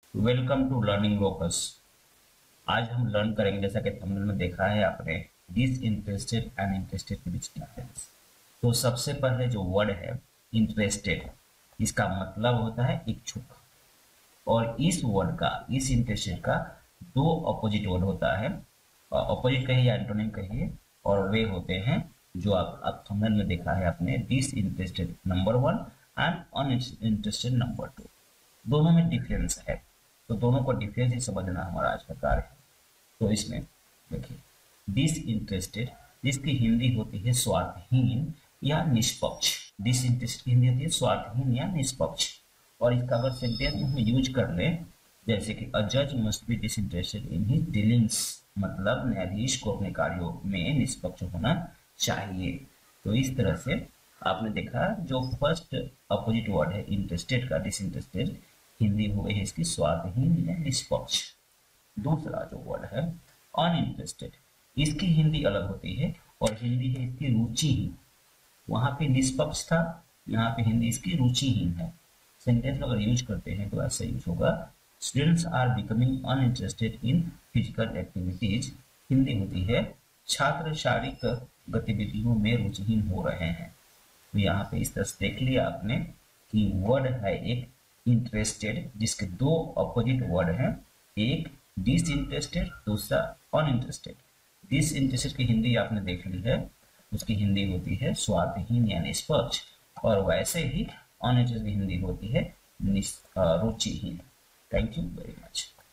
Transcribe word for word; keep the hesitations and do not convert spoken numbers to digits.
Welcome to learning locus. आज हम learn करेंगे, जैसा कि थंबनेल में देखा है आपने, डिसइंटरेस्टेड एंड इंटरेस्टेड के बीच डिफरेंस। तो सबसे पहले जो वर्ड है इंटरेस्टेड, इसका मतलब होता है इच्छुक। और इस वर्ड का, इस इंटरेस्टेड का दो अपोजिट वर्ड होता है। अपोजिट कहिए या एंटोनिम कहिए, और वे होते हैं जो आप आप थंबनेल में देखा है आपने, disinterested number one and uninterested number two. दोनों में डिफरेंस है, तो दोनों को डिफरेंस ही समझना हमारा आज का कार्य है। तो इसमें देखिए, डिसइंटरेस्टेड, जिसकी हिंदी होती है स्वार्थहीन या निष्पक्ष। डिसइंटरेस्टेड की हिंदी होती है स्वार्थहीन या निष्पक्ष। और इसका अगर सेंटेंस में हम यूज कर लें, जैसे कि अ जज must be disinterested in his dealings, मतलब न्यायाधीश को अपने कार्यों में निष्पक्ष होना चाहिए। तो इस तरह से आपने देखा, जो फर्स्ट अपोजिट वर्ड है इंटरेस्टेड का, डिसइंटरेस्टेड, हिंदी हो गई है इसकी स्वार्थहीन या निष्पक्ष। दूसरा जो वर्ड है अनइंटरेस्टेड, इसकी हिंदी अलग होती है और हिंदी है इसकी रुचिहीन। वहां पे निष्पक्ष था, यहाँ पे हिंदी इसकी रुचिहीन है। सेंटेंस अगर यूज करते हैं तो ऐसा यूज होगा, students are becoming uninterested in physical activities. Hindi होती है छात्र शारीरिक गतिविधियों में रुचिहीन हो रहे हैं। तो यहाँ पे इस तरह से देख लिया आपने कि वर्ड है एक इंटरेस्टेड, जिसके दो अपोजिट वर्ड हैं, एक डिसइंटरेस्टेड, दूसरा अनइंटरेस्टेड। डिसइंटरेस्टेड की हिंदी आपने देख ली है, उसकी हिंदी होती है स्वार्थहीन या निष्पक्ष। और वैसे ही अनइंटरेस्टेड की हिंदी होती है रुचिहीन। Thank you very much.